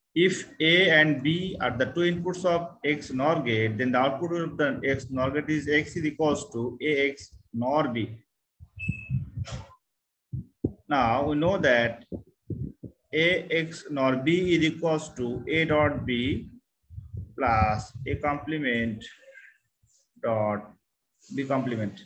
If A and B are the two inputs of X NOR gate, then the output of the X NOR gate is X is equals to AX NOR B. Now we know that AX NOR B is equals to A dot B plus A complement dot B complement.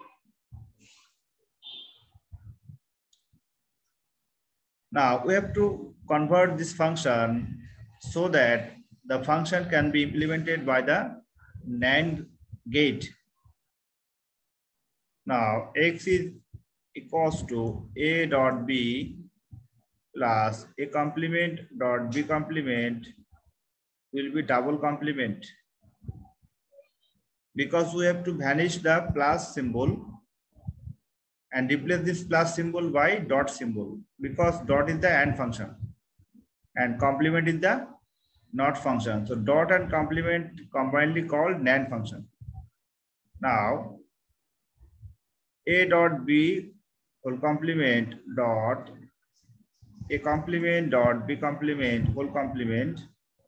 Now we have to convert this function so that the function can be implemented by the NAND gate. Now X is equals to A dot B plus A complement dot B complement will be double complement, because we have to vanish the plus symbol and replace this plus symbol by dot symbol, because dot is the AND function and complement is the NOT function. So dot and complement combinedly called NAND function. Now A dot B whole complement dot A complement dot B complement whole complement.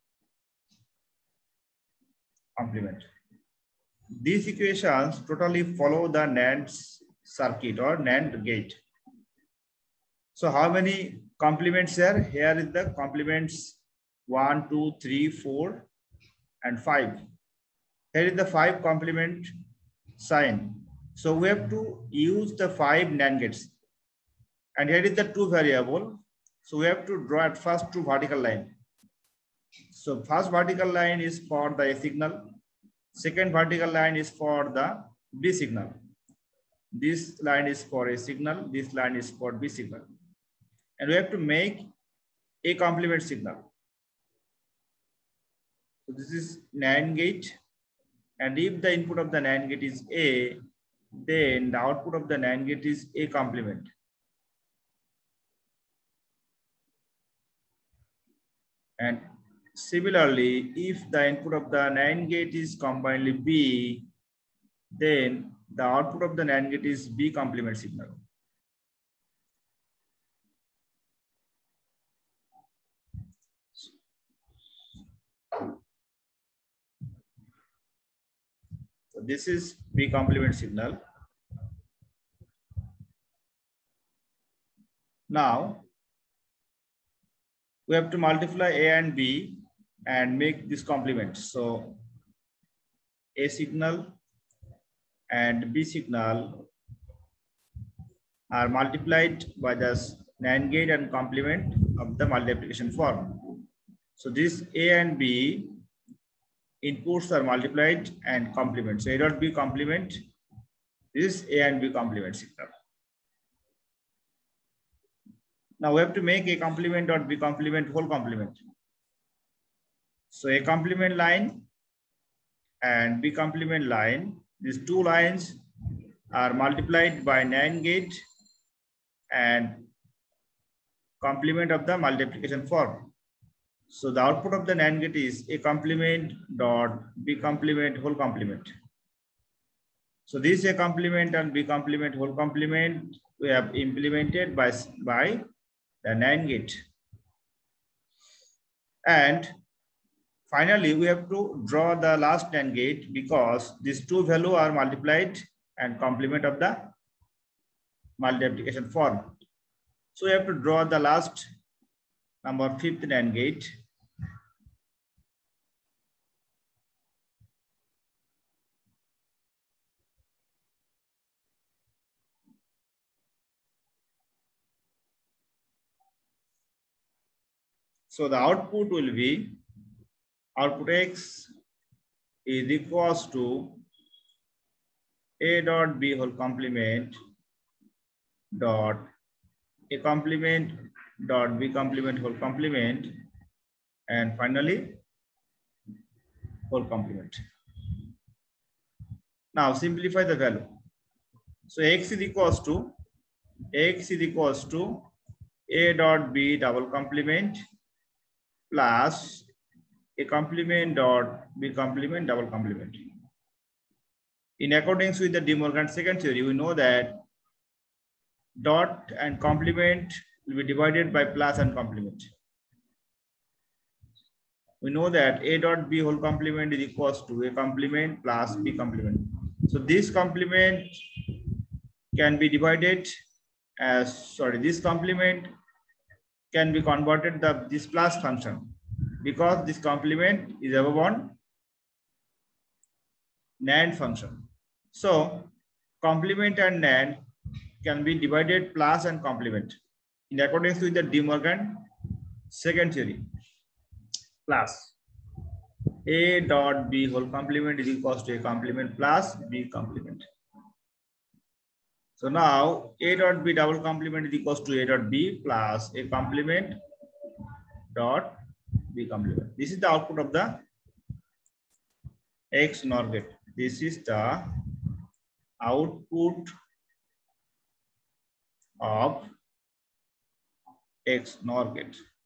These equations totally follow the NAND circuit or NAND gate. So how many complements here? Here is the complements 1, 2, 3, 4, and 5. Here is the 5 complement sign. So we have to use the 5 NAND gates. And here is the 2 variable. So we have to draw at first 2 vertical line. So first vertical line is for the A signal. Second vertical line is for the B signal. This line is for A signal. This line is for B signal. And we have to make a complement signal. So this is NAND gate. And if the input of the NAND gate is A, then the output of the NAND gate is A complement. And similarly, if the input of the NAND gate is combinedly B, then the output of the NAND gate is B complement signal. So this is B complement signal. Now we have to multiply A and B and make this complement. So A signal and B signal are multiplied by the NAND gate and complement of the multiplication form. So this A and B inputs are multiplied and complement. So A dot B complement, this is A and B complement signal. Now we have to make A complement dot B complement whole complement. So A complement line and B complement line, these two lines are multiplied by NAND gate and complement of the multiplication form. So the output of the NAND gate is A complement dot B complement whole complement. So this A complement and B complement whole complement we have implemented by the NAND gate. And finally, we have to draw the last NAND gate, because these two values are multiplied and complement of the multiplication form. So we have to draw the last number 5th NAND gate. So the output will be output X is equals to A dot B whole complement dot A complement dot B complement whole complement, and finally whole complement. Now simplify the value. So X is equals to A dot B double complement plus A complement dot B complement double complement. In accordance with the De Morgan second theory, we know that dot and complement will be divided by plus and complement. we know that A dot B whole complement is equals to A complement plus B complement. So this complement can be divided as, sorry, this complement can be converted the this plus function, because this complement is above on NAND function. So complement and NAND can be divided plus and complement in accordance with the De Morgan second theory. Plus A dot B whole complement is equals to A complement plus B complement. So now A dot B double complement is equals to A dot B plus A complement dot B complement. This is the output of the XNOR gate. This is the output of XNOR gate.